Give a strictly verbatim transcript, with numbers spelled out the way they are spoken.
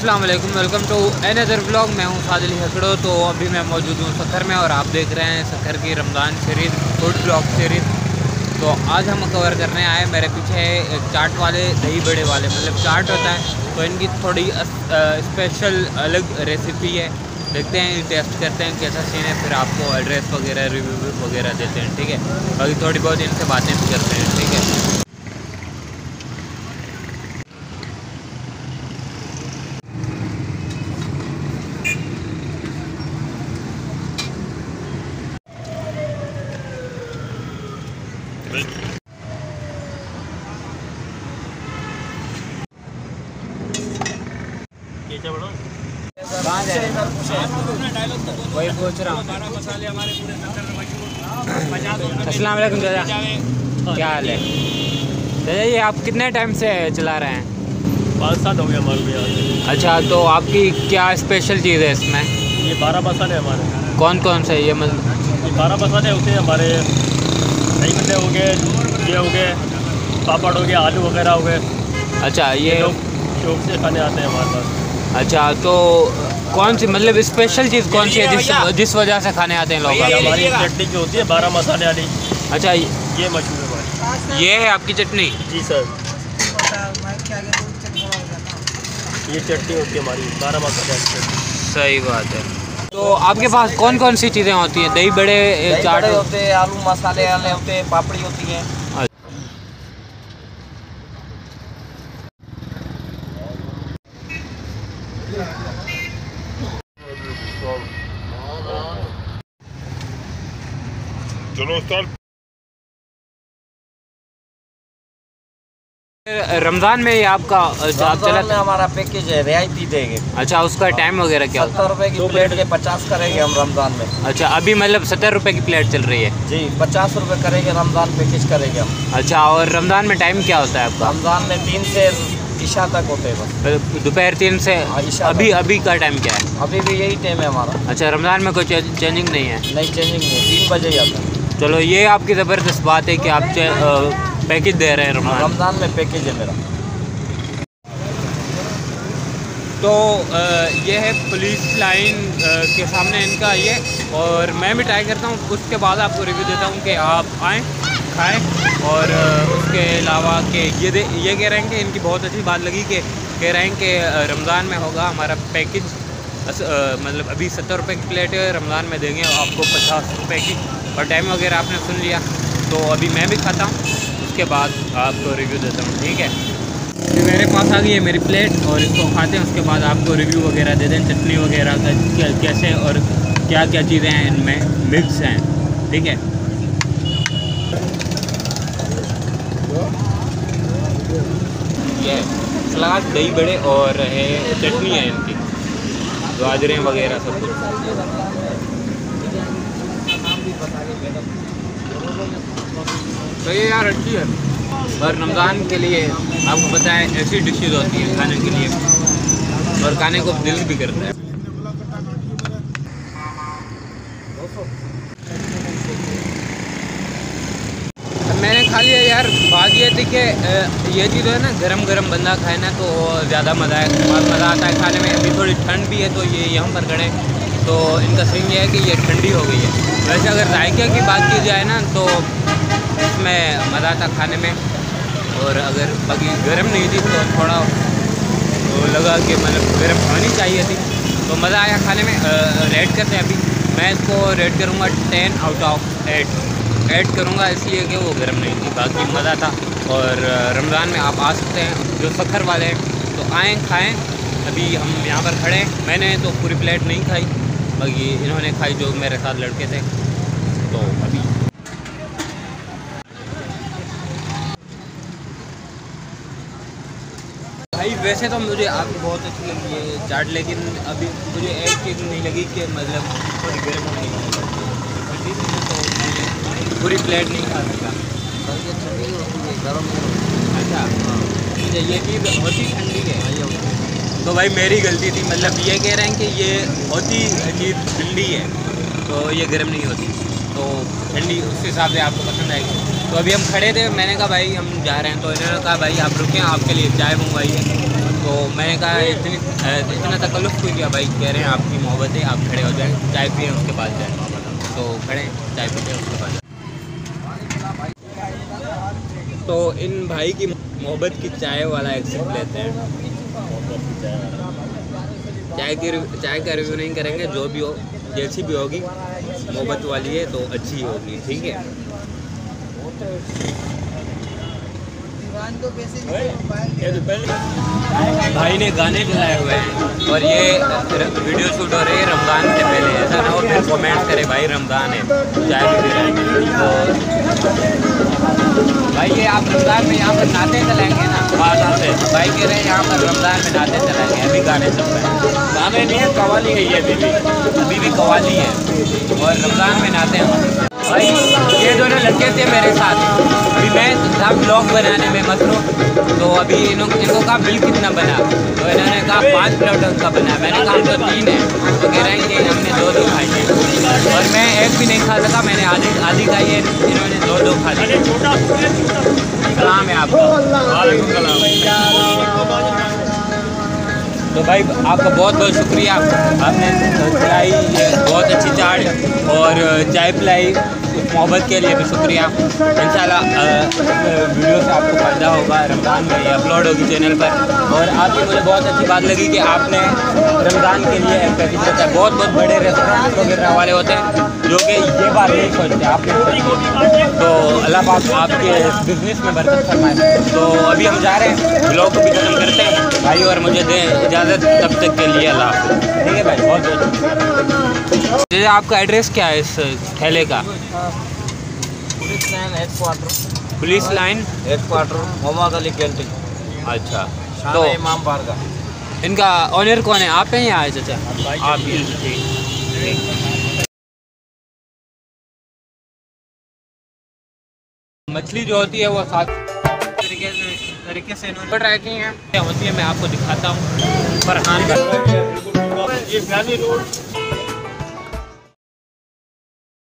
अस्सलाम वालेकुम, welcome to another vlog. मैं हूं सादिल हकड़ो। तो अभी मैं मौजूद हूं सखर में और आप देख रहे हैं सखर की Ramzan Sharif food blog series. तो आज हम कवर करने आए, मेरे पीछे चाट वाले, दही बड़े वाले, मतलब चाट होता है तो इनकी थोड़ी स्पेशल अलग रेसिपी है। देखते हैं, टेस्ट करते हैं कैसा सीन है, फिर आपको एड्रेस वगैरह रिव्यू वगैरह देते हैं, ठीक है। बाकी थोड़ी बहुत इनसे बातें भी करते हैं, ठीक है। कहाँ जा रहे हैं? वही पूछ रहा हूँ। अस्सलाम वालेकुम दादा, क्या हाल है दादा? ये आप कितने टाइम से चला रहे हैं? पाँच साल हो गए हमारे भैया। अच्छा, तो आपकी क्या स्पेशल चीज़ है इसमें? ये बारह मसाले हमारे। कौन कौन से? ये मतलब ये बारह मसाले होते हैं हमारे। दही बल्ले हो गए, ये हो गए, पापड़ हो गया, आलू वगैरह हो गए। अच्छा, ये, ये लोग शौक से खाने आते हैं हमारे पास। अच्छा, तो कौन सी मतलब स्पेशल चीज़ कौन सी है जिस जिस वजह से खाने आते हैं लोग? हमारी चटनी जो होती है बारह मसाले वाली। अच्छा, ये मशहूर है हमारी। ये है आपकी चटनी? जी सर, ये चटनी होती है हमारी बारह मसाले वाली। सही बात है। तो आपके पास कौन कौन सी चीज़ें होती हैं? दही बड़े, चाट होते हैं, आलू मसाले वाले होते हैं, पापड़ी होती है। चलो स्टार्ट। रमज़ान में ये आपका आप चला में हमारा पैकेज है, रियायती देंगे। अच्छा, उसका टाइम वगैरह क्या होता है? सत्तर रुपए की प्लेट के पचास करेंगे हम रमज़ान में। अच्छा, अभी मतलब सत्तर रुपए की प्लेट चल रही है जी, पचास रुपए करेंगे रमज़ान पैकेज करेंगे हम। अच्छा, और रमज़ान में टाइम क्या होता है आपका? रमज़ान में तीन से इशा तक होते हैं बस। दोपहर तीन से अभी अभी का टाइम क्या है? अभी भी यही टाइम है हमारा। अच्छा, रमज़ान में कोई चेंजिंग नहीं है? नहीं, चेंजिंग नहीं, तीन बजे ही आता है। चलो, ये आपकी ज़बरदस्त बात है कि आप पैकेज दे रहे हैं रमज़ान रमज़ान में पैकेज है मेरा। तो ये है पुलिस लाइन के सामने इनका ये, और मैं भी ट्राई करता हूँ, उसके बाद आपको रिव्यू देता हूँ कि आप आएँ, खाएँ। और उसके अलावा कि ये दे ये कह रहे हैं कि इनकी बहुत अच्छी बात लगी कि कह रहे हैं कि रमज़ान में होगा हमारा पैकेज, मतलब अभी सत्तर रुपये की प्लेट है, रमज़ान में देंगे आपको पचास रुपये की। और टाइम वगैरह आपने सुन लिया, तो अभी मैं भी खाता हूँ, उसके बाद आपको रिव्यू देता हूँ, ठीक है। ये मेरे पास आ गई है मेरी प्लेट, और इसको खाते हैं, उसके बाद आपको रिव्यू वगैरह दे दें, चटनी वगैरह का कैसे और क्या क्या चीज़ें हैं इनमें मिक्स हैं, ठीक है। ये सलाद, दही बड़े और है चटनी है इनकी, गाजरें वगैरह सब कुछ। तो ये यार अच्छी है, और रमज़ान के लिए आपको पता है ऐसी डिशेज होती हैं खाने के लिए, और खाने को दिल भी करता है। मैंने खा लिया यार। बात ये थी कि ये चीज़ है ना, गरम गरम बंदा खाए ना तो ज़्यादा मज़ा है, मज़ा आता है खाने में। अभी थोड़ी ठंड भी है, तो ये यहाँ पर खड़े, तो इनका सीन ये है कि ये ठंडी हो गई है। वैसे अगर जायके की बात की जाए ना, तो इसमें मज़ा आता खाने में, और अगर बाकी गर्म नहीं थी तो थोड़ा तो लगा कि मतलब गर्म होनी चाहिए थी, तो मज़ा आया खाने में। रेट करते हैं अभी, मैं इसको रेट करूँगा ten out of eight add करूँगा, इसलिए कि वो गर्म नहीं थी, बाकी मज़ा था। और रमज़ान में आप आ सकते हैं जो सखर वाले हैं, तो आएँ खाएँ। अभी हम यहाँ पर खड़े हैं, मैंने तो पूरी प्लेट नहीं खाई, बाकी इन्होंने खाई जो मेरे साथ लड़के थे। तो अभी भाई वैसे तो मुझे आपकी बहुत अच्छी लगी है चाट, लेकिन अभी मुझे एक चीज़ नहीं लगी कि मतलब थोड़ी गर्म नहीं है, तो पूरी प्लेट नहीं खा सकता। अच्छा, मुझे ये चीज़ होती ठंडी है, तो भाई मेरी गलती थी। मतलब ये कह रहे हैं कि ये होती चीज़ ठंडी है, तो ये गर्म नहीं होती, तो ठंडी उस हिसाब से आपको पसंद आएगी। तो अभी हम खड़े थे, मैंने कहा भाई हम जा रहे हैं, तो इन्होंने कहा भाई आप रुकें, आपके लिए चाय मंगवाई है। तो तो मैंने कहा इतनी इतना तकल्लुफ़ क्यों किया भाई, कह रहे हैं आपकी मोहब्बत है, आप खड़े हो जाएँ, चाय पिए उसके बाद जाएँ। तो खड़े चाय पीते हैं उसके बाद। तो इन भाई की मोहब्बत की चाय वाला एक्सेप्ट लेते हैं। चाय की चाय का रिव्यू नहीं करेंगे, जो भी हो जैसी भी होगी मोहब्बत वाली है तो अच्छी होगी, ठीक है। भाई ने गाने चलाए हुए हैं और ये वीडियो शूट हो रही है रमज़ान से पहले। ऐसा ना हो फिर कमेंट करे भाई रमज़ान है चाय भी पी रहे हैं। भाई ये आप रमज़ान में यहाँ पर नाते चलाएंगे ना? हाँ नाते। भाई कह रहे हैं यहाँ पर रमज़ान में नाते चलाएंगे, अभी गाने चल रहे हैं। गाने नहीं है, कवाली है ये, अभी भी अभी भी कवाली है और रमज़ान में नाते हैं। भाई ये दोनों लड़के थे मेरे साथ, अभी मैं था ब्लॉग बनाने में मसरूफ़। तो अभी इन इनको कहा बिल कितना बना, तो इन्होंने कहा पाँच प्लेट का बना। मैंने कहा तो तीन है, तो कह रहे हैं कि हमने दो दो खाई है और मैं एक भी नहीं खा सका, मैंने आधी आधी खाई है, इन्होंने दो दो खा ली। सलाम है आपका। तो भाई आपका बहुत बहुत शुक्रिया, आपने खिलाई ये बहुत अच्छी चाट और चाय पिलाई, उस मोहब्बत के लिए भी शुक्रिया। इंशाल्लाह वीडियो से आपको फ़ायदा होगा। रमज़ान में ये अपलोड होगी चैनल पर। और आपकी मुझे बहुत अच्छी बात लगी कि आपने रमज़ान के लिए एक पैकेज रखा है। बहुत बहुत बड़े रेस्टोरेंट वगैरह वाले होते हैं जो कि ये बात नहीं सोचते, आपने तो अल्लाह पाक आपके बिज़नेस में बरकत फरमाए। तो अभी हम जा रहे हैं, ब्लॉग को भी ख़त्म करते हैं भाई और मुझे दें इजाज़त तब तक के लिए। अल्लाह हाफ़िज़। ठीक है भाई, बहुत बहुत जी। आपका एड्रेस क्या है इस ठेले का? Police line head quarter, police line head quarter Mohammad Ali canteen. अच्छा, तो तो इमाम बारगा। इनका ऑनर कौन है? आप हैं या आए चाचा? आप ही। मछली जो होती है वो साथ तरीके से तरीके से इन्होंने ट्राई की है होती है। मैं आपको दिखाता हूँ। फरहान का